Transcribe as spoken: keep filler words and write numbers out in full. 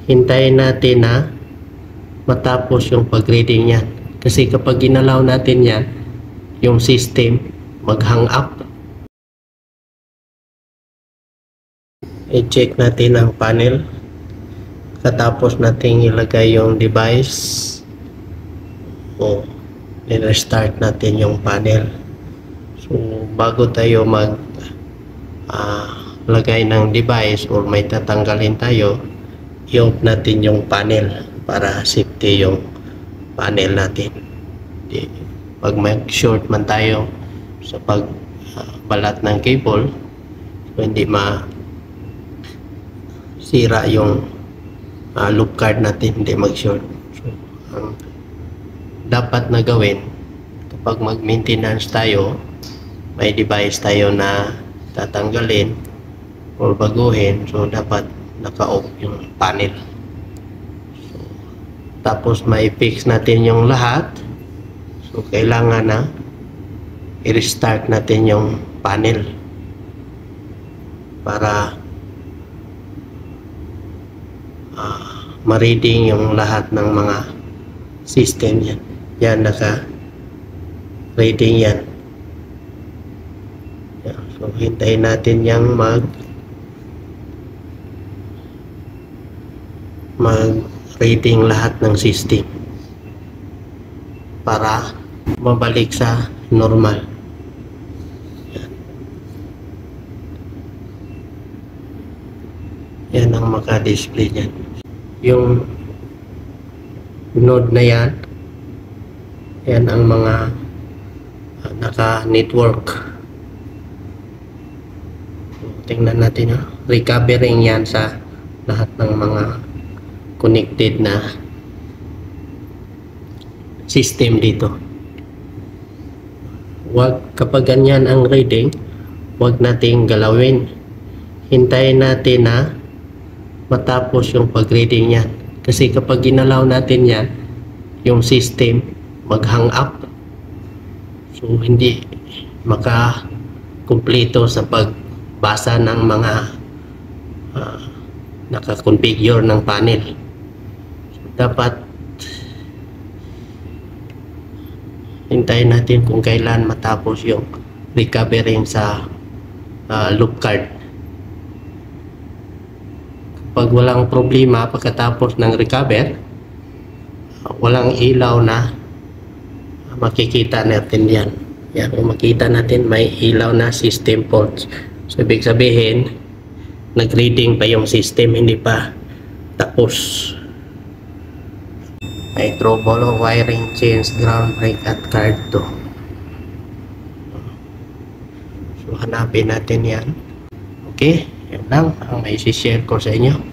hintayin natin na matapos yung pag-reading yan. Kasi kapag ginalaw natin yan, yung system mag-hang up. I-check natin ang panel. Katapos natin ilagay yung device, o i-restart natin yung panel. So bago tayo mag uh, lagay ng device or may tatanggalin tayo, i-off natin yung panel para safety yung panel natin. Di, pag mag-short man tayo sa pagbalat uh, ng cable, so hindi ma sira yung uh, loop card natin, hindi mag-short. So ang dapat na gawin kapag mag-maintenance tayo, may device tayo na tatanggalin or baguhin, so dapat naka-off yung panel. So, tapos may fix natin yung lahat, so kailangan na i-restart natin yung panel para uh, ma-reading yung lahat ng mga system yan. Yan, naka-reading yan. Yan. So hintayin natin yung mag mag-reading lahat ng system para mabalik sa normal. Yan, yan ang maka-display yan. Yung node na yan, yan ang mga uh, naka-network. So, tingnan natin, ha? Recovering yan sa lahat ng mga connected na system dito. Wag, kapag ganyan ang reading, wag nating galawin. Hintayin natin na matapos yung pag-reading yan. Kasi kapag ginalaw natin yan, yung system mag-hang up. So hindi maka-kumpleto sa pagbasa ng mga uh, naka-configure ng panel. So, dapat hintayin natin kung kailan matapos yung recovering sa uh, loop card. Pag walang problema pagkatapos ng recover, walang ilaw na makikita natin yan. Yan, kung makita natin may ilaw na system fault. So ibig sabihin, nag-reading pa yung system, hindi pa tapos. May trouble o wiring change ground break at card to. So hanapin natin yan. Okay, yan lang ang may share ko sa inyo.